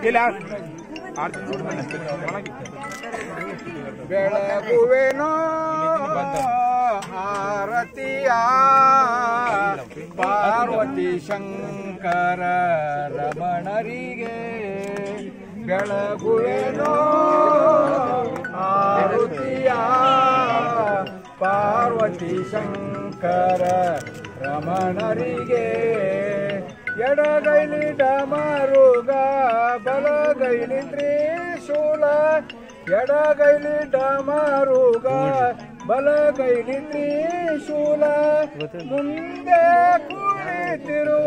ಬೆಳಗುವೆನೋ ಆರತಿಯ ಪಾರ್ವತಿ ಶಂಕರ ರಮಣರಿಗೆ ಬೆಳಗುವೆನೋ ಆರತಿಯ ಪಾರ್ವತಿ ಶಂಕರ ರಮಣರಿಗೆ ಎಡಗೈಲಿ ಡಮರುಗ ಬಲಗೈಲಿ ತ್ರಿಶೂಲ ಎಡಗೈಲಿ ಡಮರುಗ ಬಲಗೈಲಿ ತ್ರಿಶೂಲ ಮುಂದೆ ಕುಳಿತಿರುವ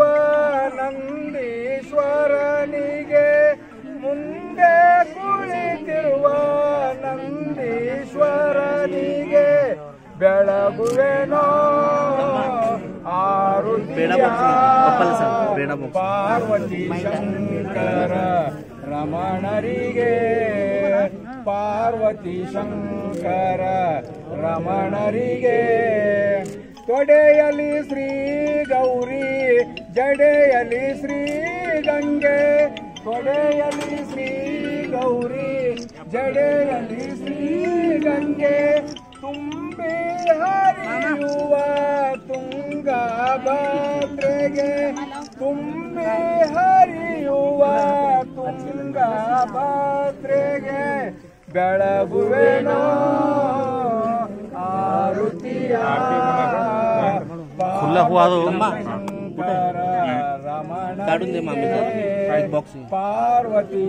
ನಂದೀಶ್ವರನಿಗೆ ಮುಂದೆ ಕುಳಿತಿರುವ ನಂದೀಶ್ವರನಿಗೆ ಬೆಳಗುವೆನೋ ಪಾರ್ವತಿ ಶಂಕರ ರಮಣರಿಗೆ ಪಾರ್ವತಿ ಶಂಕರ ರಮಣರಿಗೆ ತೊಡೆಯಲಿ ಶ್ರೀ ಗೌರಿ ಜಡೆಯಲಿ ಶ್ರೀ ಗಂಗೆ ತೊಡೆಯಲಿ ಶ್ರೀ ಗೌರಿ ಜಡೆಯಲಿ ಶ್ರೀ ಗಂಗೆ ತುಂಬಿ ಹರಿಯುವ ತುಂಗಭದ್ರೆಗೆ ತುಂಬಿ ಹರಿಯುವ ತುಂಗಭದ್ರೆಗೆ ಬೆಳಗುವೆನೋ ಆರುತಿಯ ಪಾರ್ವತಿ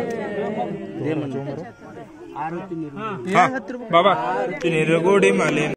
बाबा ini rego di malin